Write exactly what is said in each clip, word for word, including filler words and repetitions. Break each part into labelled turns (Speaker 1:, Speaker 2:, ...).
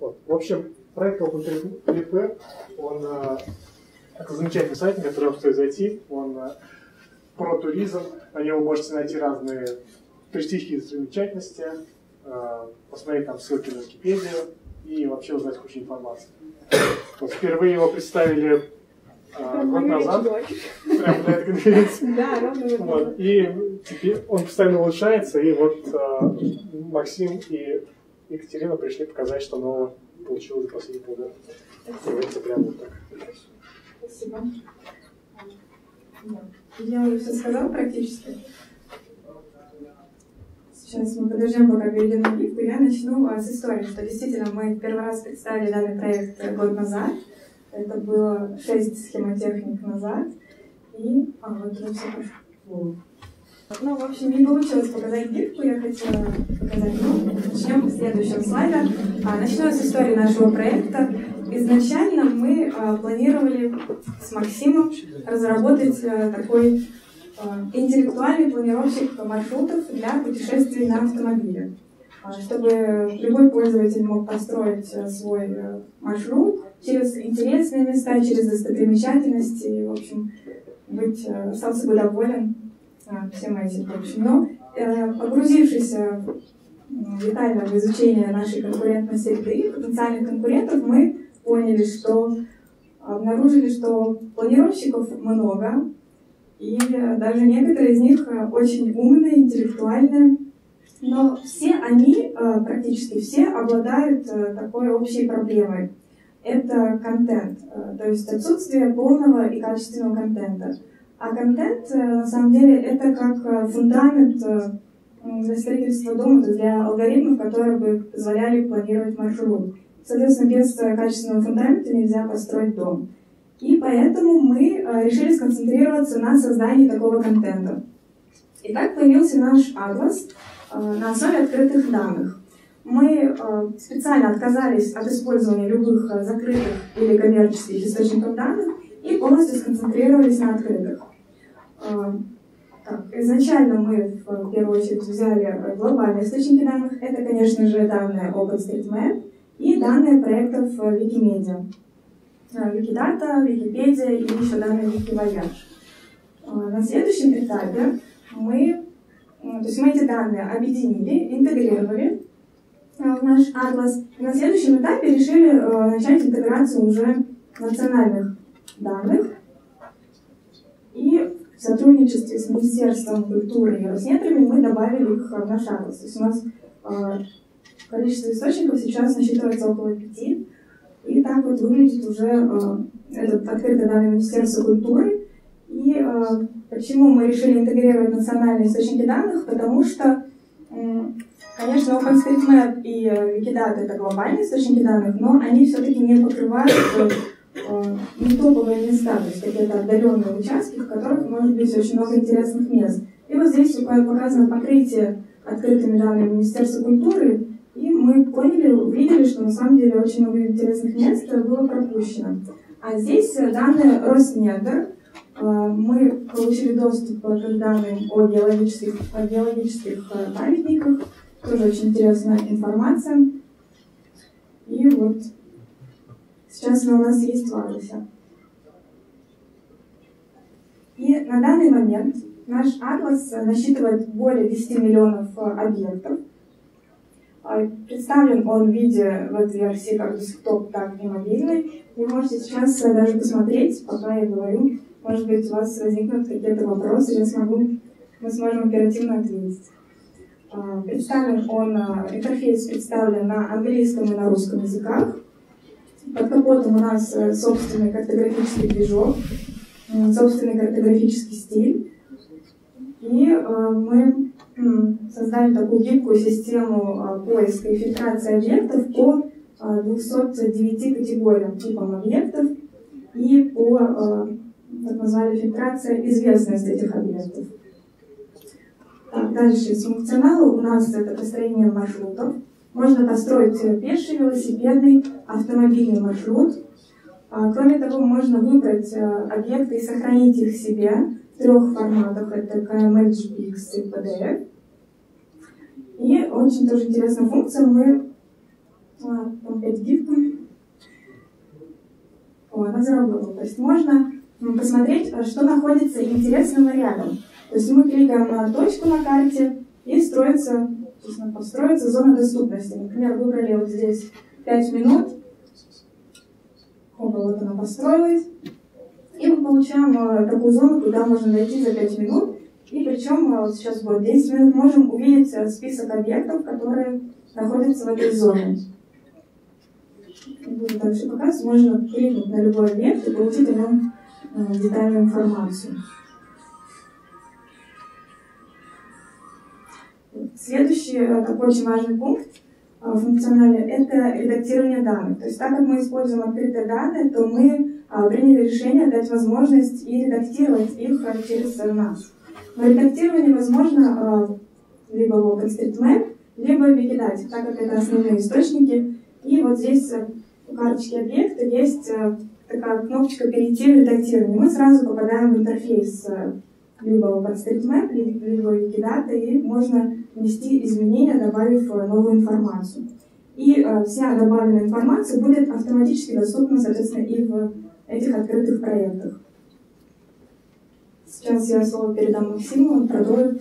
Speaker 1: Вот. В общем, проект OpenTrip, он это замечательный сайт, на который вам стоит зайти. Он про туризм. На него вы можете найти разные туристические достопримечательности, посмотреть там ссылки на Википедию и вообще узнать кучу информации. Вот, впервые его представили а, год назад, прямо на этой конференции.
Speaker 2: Да, ровно
Speaker 1: вот. И теперь он постоянно улучшается, и вот а, Максим и Екатерина пришли показать, что нового получилось за последние полгода. Давайте прямо вот так.
Speaker 2: Спасибо. Я уже все сказала практически. Сейчас мы подождем, пока перейдем на гифку. Я начну с истории, что действительно мы первый раз представили данный проект год назад. Это было шесть схемотехник назад. И... А, вот уже все пошло. Ну, в общем, не получилось показать гифку, я хотела показать. Ну, начнем с следующего слайда. А, начну с истории нашего проекта. Изначально мы а, планировали с Максимом разработать а, такой интеллектуальный планировщик маршрутов для путешествий на автомобиле, чтобы любой пользователь мог построить свой маршрут через интересные места, через достопримечательности, и, в общем, быть, сам собой доволен всем этим. В общем, но погрузившись детально в изучение нашей конкурентной среды и потенциальных конкурентов, мы поняли, что обнаружили, что планировщиков много, и даже некоторые из них очень умные, интеллектуальные, но все они, практически все, обладают такой общей проблемой. Это контент, то есть отсутствие полного и качественного контента. А контент, на самом деле, это как фундамент для строительства дома, то есть для алгоритмов, которые бы позволяли планировать маршрут. Соответственно, без качественного фундамента нельзя построить дом. И поэтому мы решили сконцентрироваться на создании такого контента. И так появился наш атлас на основе открытых данных. Мы специально отказались от использования любых закрытых или коммерческих источников данных и полностью сконцентрировались на открытых. Так, изначально мы в первую очередь взяли глобальные источники данных. Это, конечно же, данные OpenStreetMap и данные проектов Wikimedia. Wikidata, Википедия и еще данные Wikivояж. На следующем этапе мы, то есть мы эти данные объединили, интегрировали в наш атлас. И на следующем этапе решили начать интеграцию уже национальных данных. И в сотрудничестве с Министерством культуры и Роснедрами мы добавили их в наш атлас. То есть у нас количество источников сейчас насчитывается около пяти. И так вот выглядит уже э, этот открытый данный Министерства культуры. И э, почему мы решили интегрировать национальные источники данных? Потому что, э, конечно, OpenStreetMap и Wikidata — это глобальные источники данных, но они все-таки не покрывают э, не топовые места, то есть какие-то отдаленные участки, в которых может быть очень много интересных мест. И вот здесь показано покрытие открытыми данными Министерства культуры. И мы поняли, увидели, что на самом деле очень много интересных мест было пропущено. А здесь данные Роснедр. Мы получили доступ к данным о геологических, о геологических памятниках. Тоже очень интересная информация. И вот сейчас она у нас есть в атласе. И на данный момент наш атлас насчитывает более десяти миллионов объектов. Представлен он в виде веб-версии как десктоп, так и мобильной. Вы можете сейчас даже посмотреть, пока я говорю. Может быть, у вас возникнут какие-то вопросы, я смогу, мы сможем оперативно ответить. Представлен он, интерфейс представлен на английском и на русском языках. Под капотом у нас собственный картографический движок, собственный картографический стиль. И мы создали такую гибкую систему поиска и фильтрации объектов по двухсот девяти категориям типам объектов и по, так назвали, фильтрация известности этих объектов. Так, дальше из функционала у нас это построение маршрутов. Можно построить пеший, велосипедный, автомобильный маршрут. Кроме того, можно выбрать объекты и сохранить их себе в трех форматах. Это кей эм эль, джей пи икс и пи ди эф. И очень тоже интересная функция. Мы там пять гифков. О, она заработала. То есть можно посмотреть, что находится интересного рядом. То есть мы кликаем на точку на карте, и строится, построится зона доступности. Например, выбрали вот здесь пять минут. Оба, вот она построилась. И мы получаем такую зону, куда можно дойти за пять минут. И причем вот сейчас будет десять минут, можем увидеть список объектов, которые находятся в этой зоне. Буду дальше показывать. Можно кликнуть на любой объект и получить о нем детальную информацию. Следующий такой очень важный пункт функциональный – это редактирование данных. То есть так как мы используем открытые данные, то мы приняли решение дать возможность и редактировать их через нас. Но редактирование возможно либо в OpenStreetMap, либо в Wikidata, так как это основные источники. И вот здесь у карточки объекта есть такая кнопочка «Перейти в редактирование». Мы сразу попадаем в интерфейс либо в OpenStreetMap, либо в Wikidata, и можно внести изменения, добавив новую информацию. И э, вся добавленная информация будет автоматически доступна, соответственно, и в этих открытых проектах. Сейчас я слово передам Максиму, он продолжит.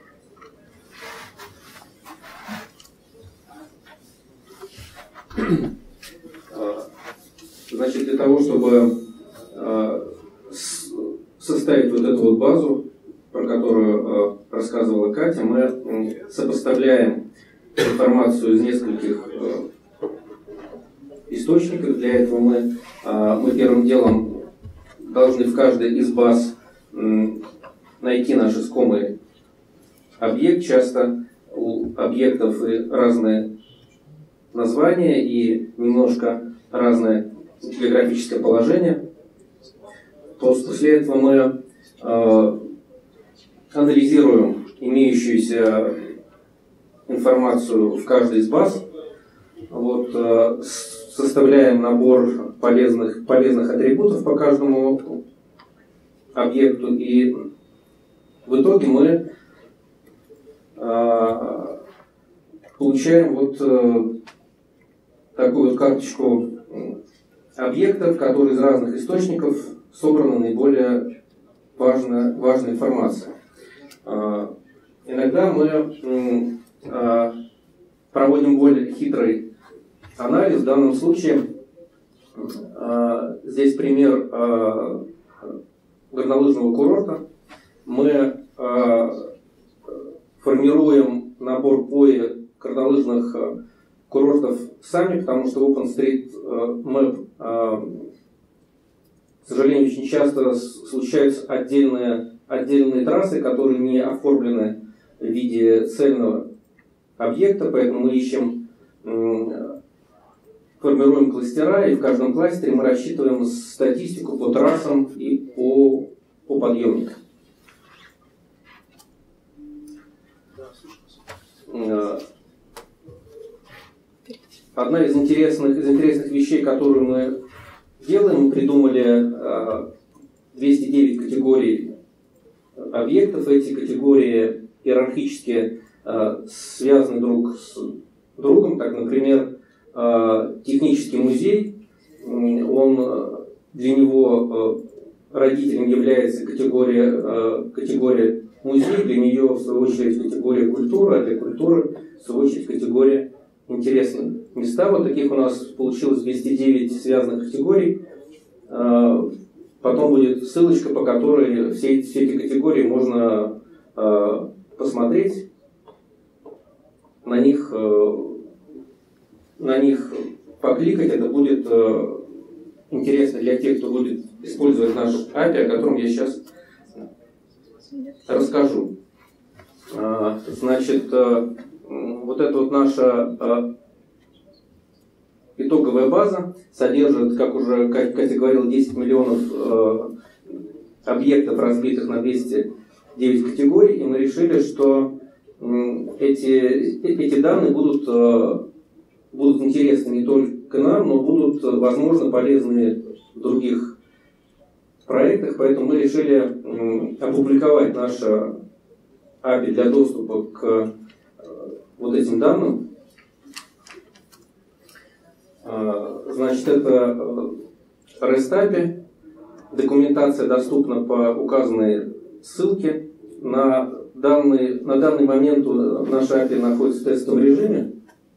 Speaker 3: Значит, для того, чтобы э, составить вот эту вот базу, про которую э, рассказывала Катя, мы сопоставляем информацию из нескольких э, источников. Для этого мы, э, мы первым делом должны в каждой из баз э, найти наш искомый объект. Часто у объектов и разные названия и немножко разное географическое положение. После этого мы э, анализируем имеющуюся информацию в каждой из баз, вот, э, составляем набор полезных, полезных атрибутов по каждому объекту, и в итоге мы э, получаем вот э, такую вот карточку объектов, которые из разных источников собрана наиболее важная, важная информация. Э, иногда мы э, проводим более хитрый анализ. В данном случае э, здесь пример э, горнолыжного курорта. Мы э, формируем набор ПОИ горнолыжных э, курортов сами, потому что OpenStreetMap, э, к сожалению, очень часто случаются отдельные, отдельные трассы, которые не оформлены в виде цельного объекта, поэтому мы ищем, э, формируем кластера, и в каждом кластере мы рассчитываем статистику по трассам и по, по подъемникам. Одна из интересных, из интересных вещей, которую мы делаем, мы придумали двести девять категорий объектов. Эти категории иерархически связаны друг с другом. Так, например, технический музей, он, для него родителем является категория, категория музей, для нее, в свою очередь, категория культура, а для культуры, в свою очередь, категория интересные места. Вот таких у нас получилось двести девять связанных категорий. Потом будет ссылочка, по которой все, все эти категории можно посмотреть. На них, на них покликать. Это будет интересно для тех, кто будет использовать наш эй пи ай, о котором я сейчас расскажу. Значит, вот эта вот наша итоговая база содержит, как уже Катя говорила, десять миллионов объектов, разбитых на двести девять категорий, и мы решили, что эти, эти данные будут, будут интересны не только нам, но будут, возможно, полезны в других проектах, поэтому мы решили опубликовать наше эй пи ай для доступа к вот этим данным. Значит, это REST эй пи ай. Документация доступна по указанной ссылке. На данный, на данный момент наш эй пи ай находится в тестовом режиме.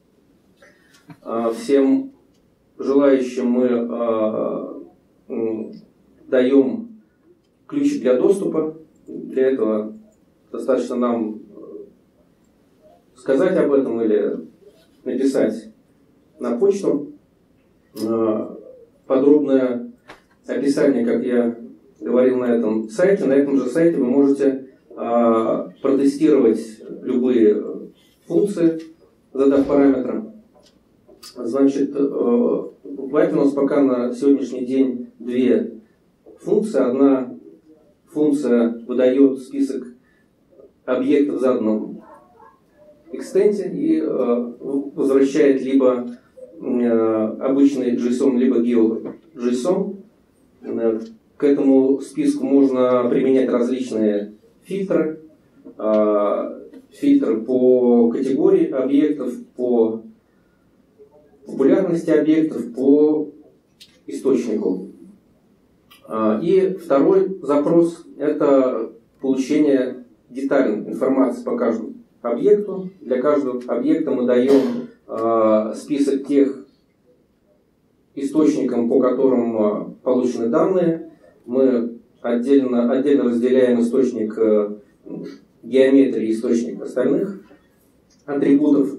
Speaker 3: Всем желающим мы даем ключи для доступа. Для этого достаточно нам сказать об этом или написать на почту. Подробное описание, как я говорил, на этом сайте. На этом же сайте вы можете протестировать любые функции, задав параметры. Значит, в эй пи ай у нас пока на сегодняшний день две функции. Одна функция выдает список объектов в заданном экстенте и возвращает либо обычный JSON, либо GeoJSON. К этому списку можно применять различные фильтры. Фильтры по категории объектов, по популярности объектов, по источнику. И второй запрос – это получение детальной информации по каждому объекту. Для каждого объекта мы даем список тех источников, по которым получены данные. Мы отдельно, отдельно разделяем источник геометрии и источник остальных атрибутов.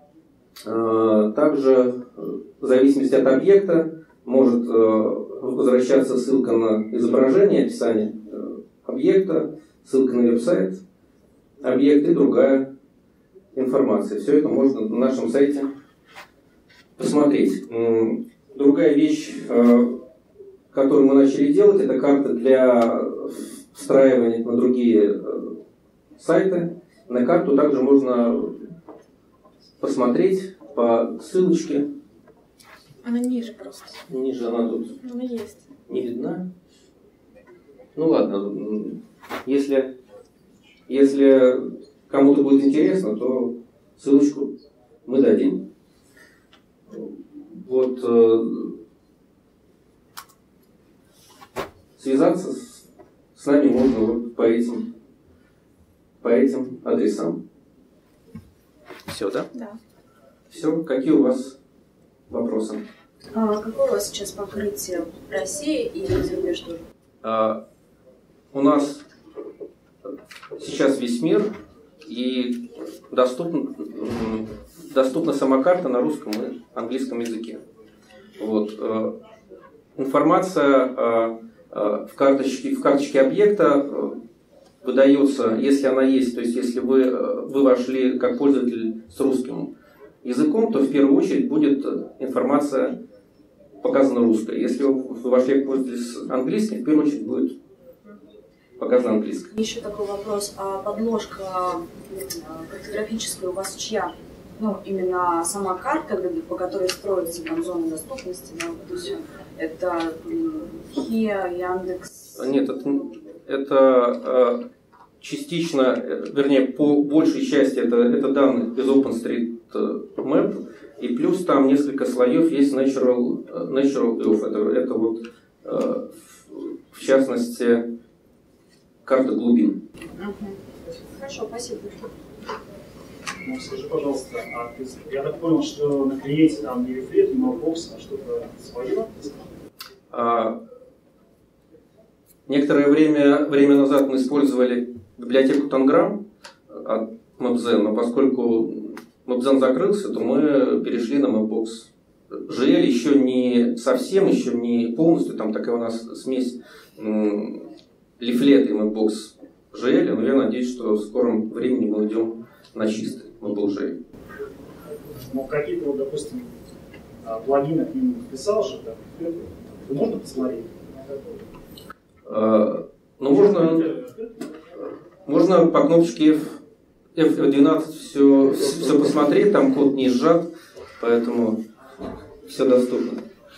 Speaker 3: Также в зависимости от объекта может возвращаться ссылка на изображение, описание объекта, ссылка на веб-сайт объекта и другая информация. Все это можно на нашем сайте посмотреть. Другая вещь, которую мы начали делать, это карта для встраивания на другие сайты. На карту также можно посмотреть по ссылочке.
Speaker 4: Она ниже просто.
Speaker 3: Ниже она тут.
Speaker 4: Она есть.
Speaker 3: Не видна? Ну ладно. Если, если кому-то будет интересно, то ссылочку мы дадим. Вот. Связаться с, с нами можно вот по этим, по этим адресам. Все, да?
Speaker 4: Да.
Speaker 3: Все. Какие у вас вопросы?
Speaker 5: А какое у вас сейчас покрытие в России и за рубеж тоже?
Speaker 3: А, у нас сейчас весь мир, и доступна, доступна сама карта на русском и английском языке. Вот. Информация в карточке, в карточке объекта выдается, если она есть, то есть если вы, вы вошли как пользователь с русским языком, то в первую очередь будет информация показана русская. Если вы вошли как пользователь с английским, в первую очередь будет показана английская.
Speaker 5: Еще такой вопрос. А подложка картографическая у вас чья? Ну, именно сама карта, по которой строится там зона доступности, да, вот и все. Это Хиа, Яндекс?
Speaker 3: Нет, это, это частично, вернее, по большей части это, это данные из OpenStreetMap, и плюс там несколько слоев есть Natural, Natural Earth. Это, это вот, в частности, карта глубин.
Speaker 5: Угу. Хорошо, спасибо.
Speaker 6: Ну, скажи, пожалуйста, а ты, я так понял, что на клиенте там не рефлет, не Mapbox, а что-то свое?
Speaker 3: А, некоторое время, время назад мы использовали библиотеку Tangram от Mapzen, но поскольку Mapzen закрылся, то мы перешли на Mapbox. джи эл еще не совсем, еще не полностью, там такая у нас смесь лифлет и Mapbox джи эл, но я надеюсь, что в скором времени мы уйдем на чистый Mapbox.
Speaker 6: Ну, какие-то, вот, допустим, плагины к нему вписал же, да, то можно посмотреть?
Speaker 3: А, ну, можно, можно по кнопочке эф двенадцать все, все посмотреть, там код не сжат, поэтому все доступно.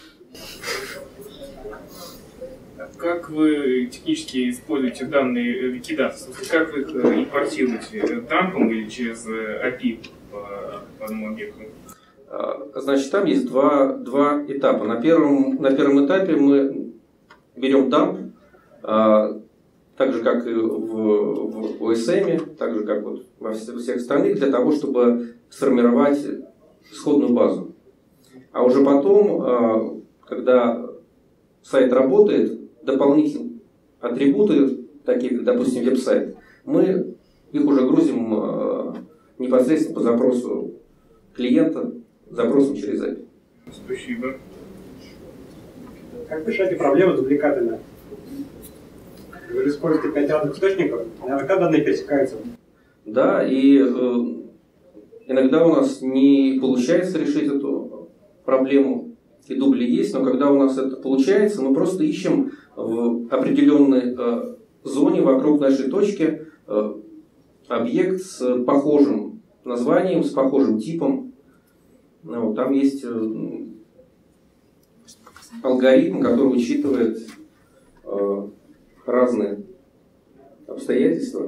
Speaker 7: Как вы технически используете данные Wikidata? Как вы их импортируете? Дампом или через эй пи ай по, по одному объекту?
Speaker 3: Значит, там есть два, два этапа. На первом, на первом этапе мы берем дамп, так же, как и в, в о эс эм, так же, как вот во всех остальных, для того, чтобы сформировать исходную базу. А уже потом, когда сайт работает, дополнительные атрибуты, такие как, допустим, веб-сайт, мы их уже грузим непосредственно по запросу клиента, запросом через эй пи ай.
Speaker 7: Спасибо.
Speaker 8: Как решаете проблему дубликатами? Вы используете пять разных источников, наверняка данные пересекаются.
Speaker 3: Да, и э, иногда у нас не получается решить эту проблему, и дубли есть, но когда у нас это получается, мы просто ищем в определенной э, зоне вокруг нашей точки э, объект с похожим названием, с похожим типом. Ну, там есть э, алгоритм, который учитывает э, разные обстоятельства.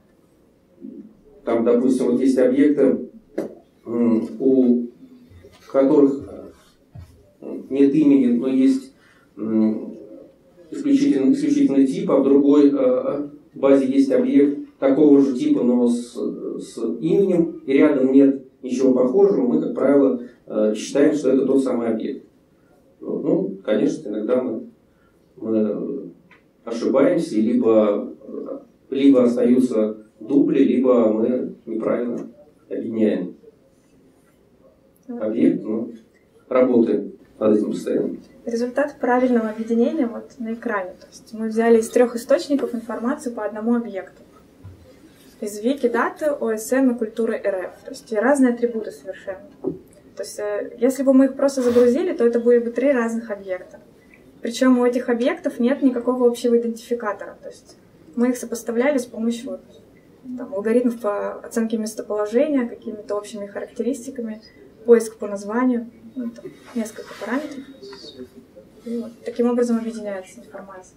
Speaker 3: Там, допустим, вот есть объекты, у которых нет имени, но есть исключительный, исключительный тип, а в другой э, базе есть объект такого же типа, но с, с именем, и рядом нет ничего похожего, мы, как правило, э, считаем, что это тот самый объект. Ну, ну конечно, иногда мы, мы ошибаемся, и либо, либо остаются дубли, либо мы неправильно объединяем объект, но работаем над этим постоянно.
Speaker 4: Результат правильного объединения вот на экране. То есть мы взяли из трех источников информацию по одному объекту. Из Викидаты, о эс эм и культуры эр эф. То есть и разные атрибуты совершенно. То есть если бы мы их просто загрузили, то это были бы три разных объекта. Причем у этих объектов нет никакого общего идентификатора. То есть мы их сопоставляли с помощью вот, там, алгоритмов по оценке местоположения, какими-то общими характеристиками, поиск по названию, ну, там, несколько параметров. И вот, таким образом объединяется информация.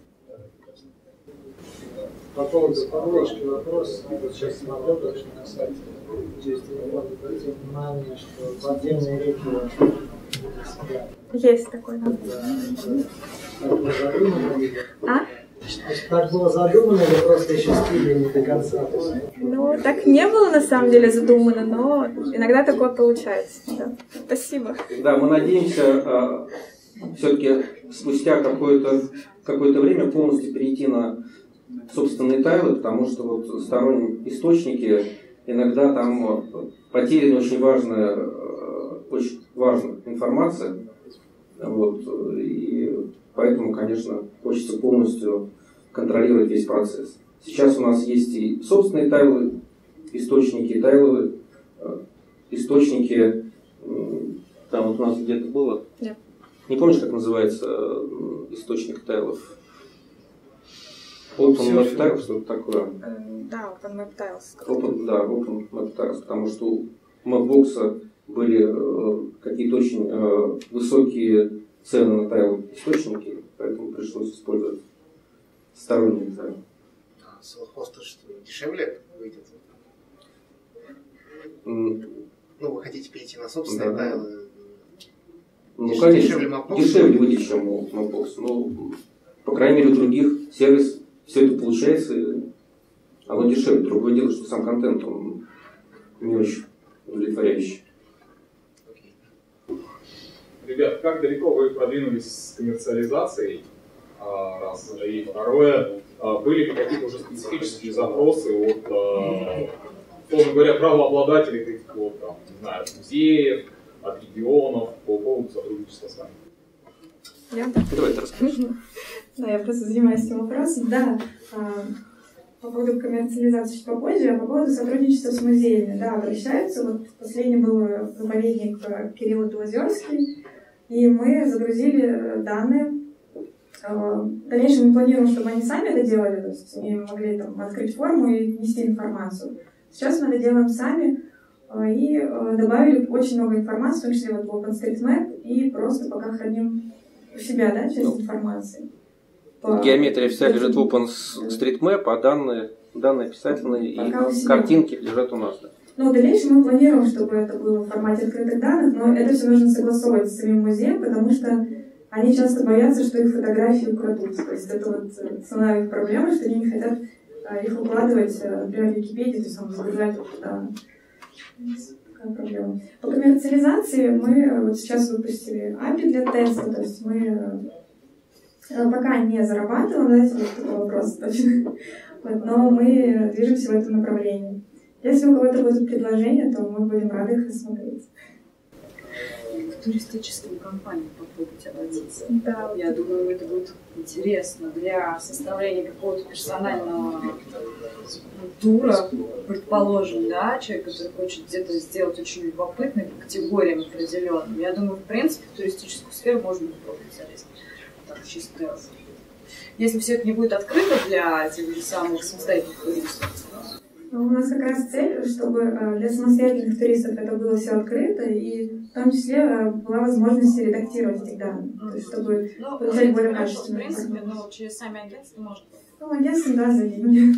Speaker 9: По поводу подложки вопрос. Вот сейчас смотрю точно на сайте. Здесь обратите внимание, что подземные реки
Speaker 4: есть такой, да.
Speaker 9: Так было задумано?
Speaker 4: А?
Speaker 9: Так было задумано или просто еще стили не до конца?
Speaker 4: Ну, так не было на самом деле задумано, но иногда такое получается. Да. Спасибо.
Speaker 3: Да, мы надеемся все-таки спустя какое-то какое-то время полностью перейти на собственные тайлы, потому что вот сторонние источники иногда там потеряна очень важная, очень важная информация. Вот, и поэтому, конечно, хочется полностью контролировать весь процесс. Сейчас у нас есть и собственные тайлы, источники, тайловые источники. Там вот у нас где-то было.
Speaker 4: Yeah.
Speaker 3: Не помнишь, как называется источник тайлов? OpenMapTiles, что-то такое.
Speaker 4: Да, OpenMapTiles.
Speaker 3: Open, да, OpenMapTiles, потому что у Mapbox были э, какие-то очень э, высокие цены на тайл источники, поэтому пришлось использовать сторонние тайлы.
Speaker 10: А Селхоста что, дешевле выйдет?
Speaker 3: Mm.
Speaker 10: Ну, вы хотите перейти на собственные
Speaker 3: да.
Speaker 10: тайлы?
Speaker 3: Ну,
Speaker 10: Деш-
Speaker 3: конечно,
Speaker 10: дешевле Mapbox?
Speaker 3: Дешевле выйдет, чем у Mapbox. Ну, по крайней мере, у других сервис все это получается, оно дешевле. Другое дело, что сам контент, он не очень удовлетворяющий.
Speaker 11: Ребят, как далеко вы продвинулись с коммерциализацией? Раз. И второе, были ли какие-то уже специфические запросы от, условно говоря, правообладателей этих вот, там, не знаю, музеев, от регионов по поводу сотрудничества с вами?
Speaker 2: Я?
Speaker 3: Давай ты расскажешь.
Speaker 2: Да, я просто занимаюсь этим вопросом. Да, по поводу коммерциализации чуть попозже, а по поводу сотрудничества с музеями. Да, обращаются. Вот последний был заповедник Кирилла Белозерский, и мы загрузили данные. В дальнейшем мы планируем, чтобы они сами это делали, то есть они могли там открыть форму и внести информацию. Сейчас мы это делаем сами и добавили очень много информации, в том числе вот в OpenStreetMap, и просто пока храним у себя, да, часть ну, информации. По...
Speaker 3: Геометрия вся лежит в OpenStreetMap, а данные, данные описательные и картинки лежат у нас. Да.
Speaker 2: Но в дальнейшем мы планируем, чтобы это было в формате открытых данных, но это все нужно согласовывать с самим музеем, потому что они часто боятся, что их фотографии украдут. То есть это вот основная их проблема, что они не хотят их укладывать, например, в Википедию, то есть там загружать туда. Такая проблема. По коммерциализации мы вот сейчас выпустили эй пи ай для теста, то есть мы пока не зарабатываем, да, если такой вопрос точно, вот, но мы движемся в этом направлении. Если у кого-то будут предложения, то мы будем рады их рассмотреть.
Speaker 5: К туристическим компаниям попробуйте обратиться.
Speaker 2: Да,
Speaker 5: я думаю, это будет интересно для составления какого-то персонального тура, предположим, да, человек, который хочет где-то сделать очень любопытным по категориям определенным. Я думаю, в принципе, в туристическую сферу можно попробовать залезть. Так, чисто. Если все это не будет открыто для тех же самых самостоятельных туристов.
Speaker 2: У нас как раз цель, чтобы для самостоятельных туристов это было все открыто, и в том числе была возможность редактировать эти данные, то есть чтобы
Speaker 5: ну,
Speaker 2: получать более
Speaker 5: хорошо,
Speaker 2: качественную
Speaker 5: в принципе,
Speaker 2: информацию.
Speaker 5: но через сами агентства можно.
Speaker 2: Ну, агентство, да, за деньги.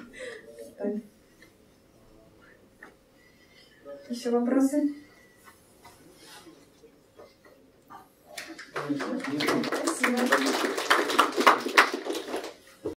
Speaker 2: Еще вопросы? Спасибо.